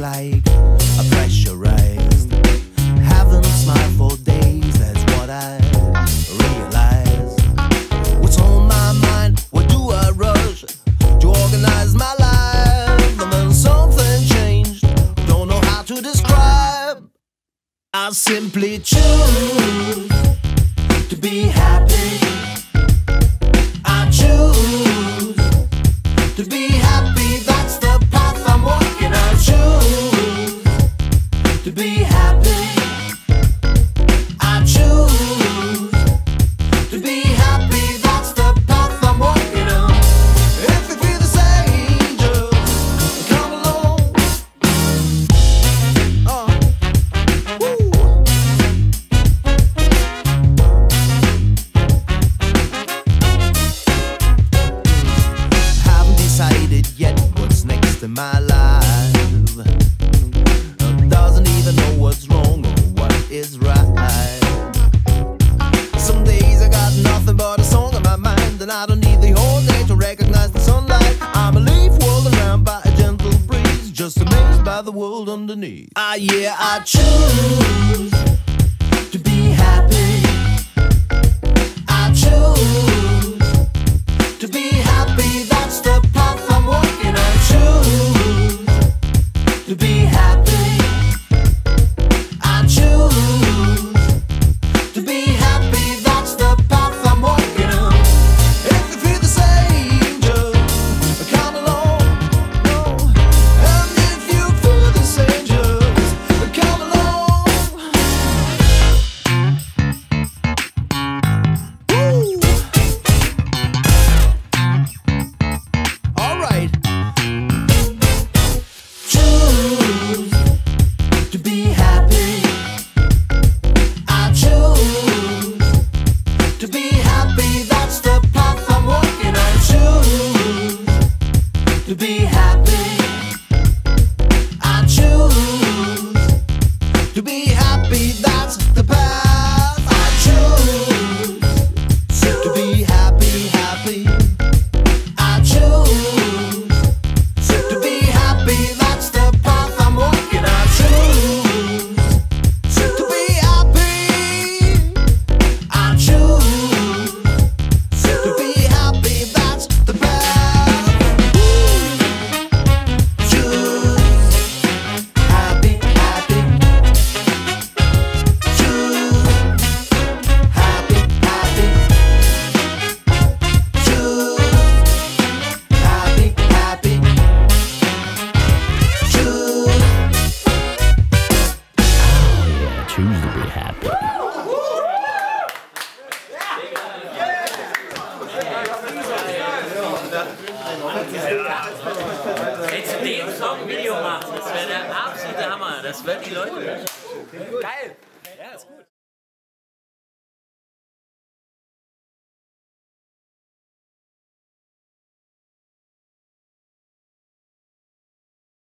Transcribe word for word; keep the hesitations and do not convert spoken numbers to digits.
like a pressurized. Haven't smiled for days, that's what I realize. What's on my mind? What do I rush to organize my life? And then something changed, don't know how to describe. I simply choose to be happy. I choose to be happy, that's the path I'm walking. I choose to be happy. I choose to be happy, that's the path I'm walking on. If you feel the same, just come along. Uh, woo. Haven't decided yet what's next in my life. Uh, doesn't even know what's wrong or what is right. Some days I got nothing but a song in my mind, and I don't need the whole day to recognize the sunlight. I'm a leaf whirled around by a gentle breeze, just amazed by the world underneath. Ah, yeah, I choose to be happy. I choose to be happy, that's the path I'm walking. I choose to be happy. I choose to be happy, that's the path I'm walking on. If you feel the same, just come along. No. And if you feel the same, just come along. Woo. All right. Choose to be happy. I choose to be happy, that's the path I'm walking. I choose to be happy. I choose to be happy, that's the path. I choose to be happy, happy. I choose to be happy, that's the path I'm walking. I choose to be happy. I choose to be happy, that's the path. Choose happy, happy. Choose happy, happy. Choose happy, happy. Choose. Yeah, choose to be happy. Wenn du den Song Video machst, das wäre der absolute Hammer. Das wird die Leute.